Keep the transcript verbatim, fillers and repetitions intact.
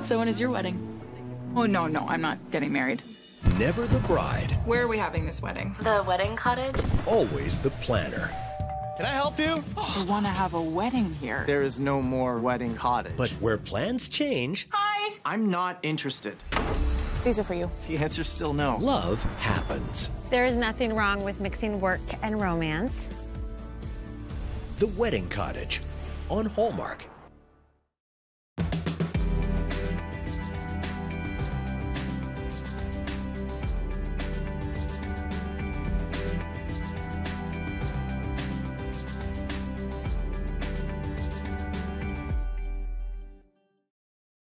So when is your wedding? Oh, no, no, I'm not getting married. Never the bride. Where are we having this wedding? The wedding cottage? Always the planner. Can I help you? I want to have a wedding here. There is no more wedding cottage. But where plans change, Hi. I'm not interested. These are for you. The answer's still no. love happens. There is nothing wrong with mixing work and romance. The Wedding Cottage on Hallmark.